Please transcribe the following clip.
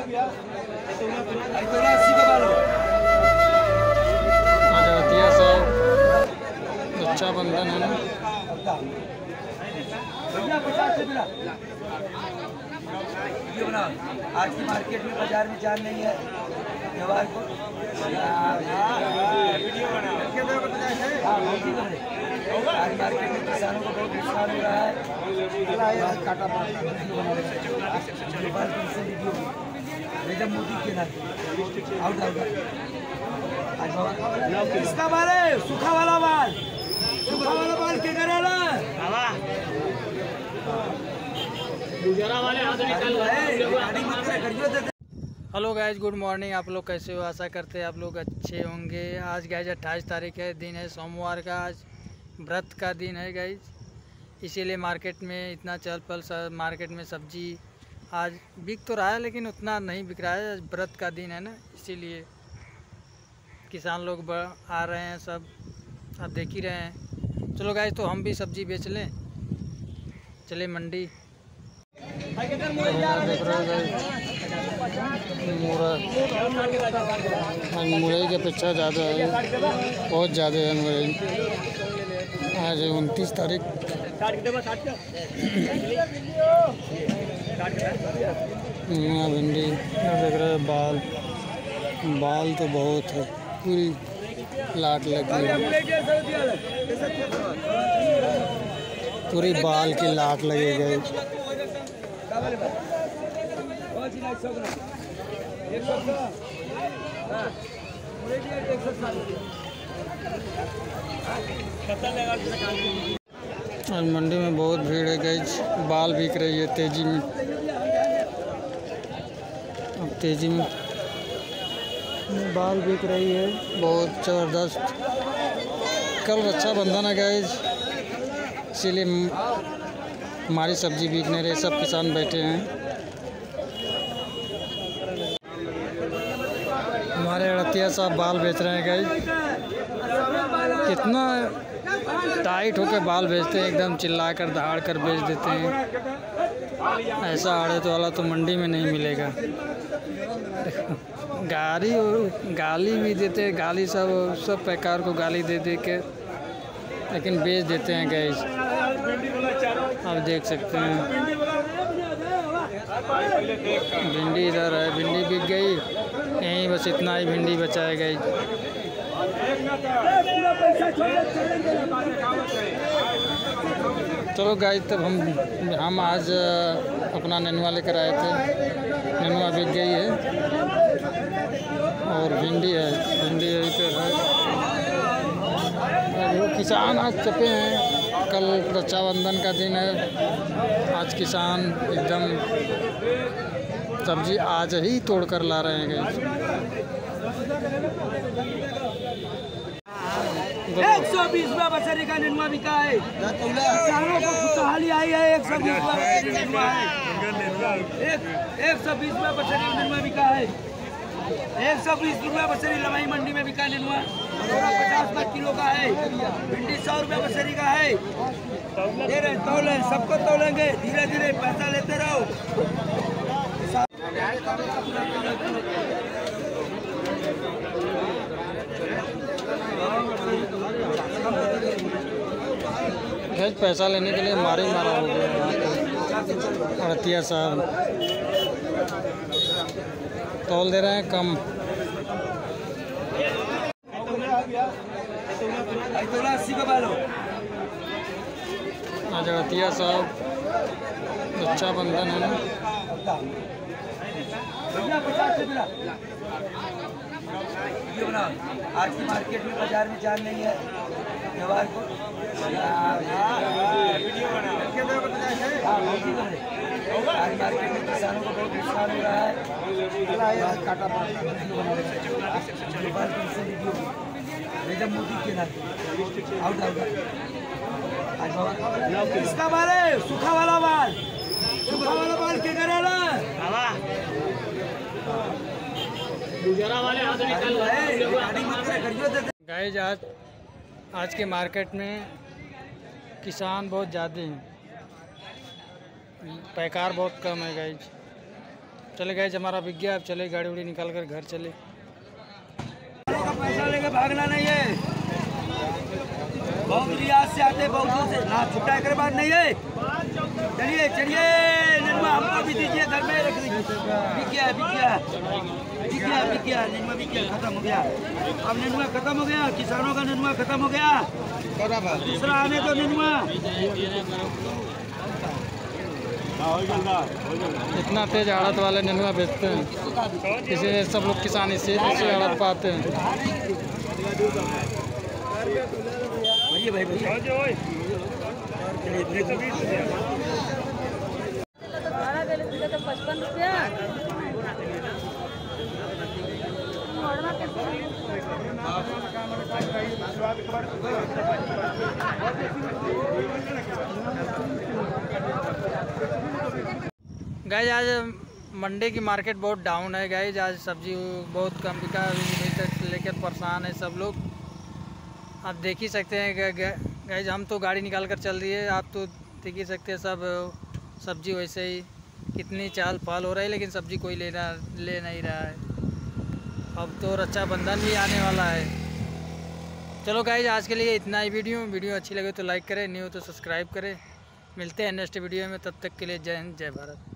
रतिया साहब रक्षाबंधन है ना। आज की मार्केट में बाजार में जान नहीं है व्यवहार को। आज मार्केट में किसानों को बहुत नुकसान हो रहा है। मोदी के नाम इसका माल है सूखा वाला माल के करेला हेलो गाइज, गुड मॉर्निंग। आप लोग कैसे हो? आशा करते हैं आप लोग अच्छे होंगे। आज गाइज 28 तारीख है, दिन है सोमवार का। आज व्रत का दिन है गाइज, इसीलिए मार्केट में इतना चहल पहल। मार्केट में सब्जी आज बिक तो रहा है लेकिन उतना नहीं बिक रहा है। व्रत का दिन है ना, इसीलिए किसान लोग आ रहे हैं सब, आप देख ही रहे हैं। चलो गाइज, तो हम भी सब्जी बेच लें, चले मंडी। देख रहे मुरई की अपेक्षा ज़्यादा है, बहुत ज़्यादा है मुरई। आज 29 तारीख। भिंडी देख रहे हैं, बाल तो बहुत है, पूरी लाट लगी है, पूरी बाल की लाट लगी गई। आज मंडी में बहुत भीड़ है गाइस, बाल बिक रही है तेजी में। अब तेजी में बाल बिक रही है, बहुत ज़बरदस्त। कल रक्षाबंधन है गाइस, इसीलिए हमारी सब्जी बिक नहीं रही, सब किसान बैठे हैं। हमारे रतिया साहब बाल बेच रहे हैं गाइस, कितना टाइट होकर बाल बेचते हैं, एकदम चिल्ला कर दहाड़ कर बेच देते हैं। ऐसा आड़त वाला तो मंडी में नहीं मिलेगा। गाली भी देते हैं, गाली सब पैकार को गाली दे दे के लेकिन बेच देते हैं गाइस। आप देख सकते हैं भिंडी इधर है, भिंडी बिक गई यहीं, बस इतना ही भिंडी बचा है गाइस। चलो गाइस, तब हम आज अपना नेनुआ लेकर आए थे, नेनुआ बिक गई है और भिंडी है, भिंडी यहीं पे है। किसान आज चपे हैं, कल रक्षाबंधन का दिन है। आज किसान एकदम सब्जी आज ही तोड़ कर ला रहे हैं गाइस। 120 रुपया बचेरी का नेनुआ बिका है। किसानों को खुशहाली आई है। 120 रुपया नेनुआ है, 120 रुपया बचेरी नेनुआ बिका है। 120 रुपया बचेरी लवाई मंडी में बिका नेनुआ, 50 रुपया किलो का है। भिंडी 100 रुपया बचेरी का है। दे रहे तौले, सबको तौलेंगे, धीरे धीरे पैसा लेते रहो। पैसा लेने के लिए मारा हो गया रतिया साहब। तौल दे रहे हैं कम। आज रतिया साहब रक्षाबंधन है ना। आज की मार्केट में बाजार में जान नहीं है व्यवहार को। आज मार्केट में किसानों को बहुत नुकसान हो रहा है। मोदी के नाम इसका माल है सूखा वाला माल के करेला गाइस, आज के मार्केट में किसान बहुत ज़्यादा हैं, पैकार बहुत कम है गाइस। चले गए हमारा बिक गया, अब चले गाड़ी उड़ी निकाल कर घर चले। का पैसा लेके भागना नहीं है, बहुत रियाज से आते बहुत से ना छुट्टा के बाद नहीं है। चलिए चलिए निर्मा हमको भी दीजिए, घर में रख दीजिए। बिक गया बिक गया बिक गया बिक गया, निर्मा बिक गया, खत्म हो गया। अब निर्मा खत्म हो गया, किसानों का निर्मा खत्म हो गया, दूसरा आने दो निर्मा। इतना तेज आड़त वाले नेनुआ बेचते हैं, इसलिए सब लोग किसान इसी आड़त पाते हैं। भाई तो 55 रुपया। गाइज आज मंडी की मार्केट बहुत डाउन है गाइज, आज सब्जी बहुत कम बिका, अभी तक लेकर परेशान है सब लोग। आप देख ही सकते हैं गाइज, हम तो गाड़ी निकाल कर चल रही है, आप तो देख ही सकते हैं सब सब्जी वैसे ही कितनी चाल पाल हो रहा है, लेकिन सब्जी कोई ले नहीं रहा है। अब तो रक्षाबंधन भी आने वाला है। चलो गाइज आज के लिए इतना ही। वीडियो अच्छी लगे तो लाइक करें, न्यू तो सब्सक्राइब करें। मिलते हैं नेक्स्ट वीडियो में, तब तक के लिए जय हिंद जय भारत।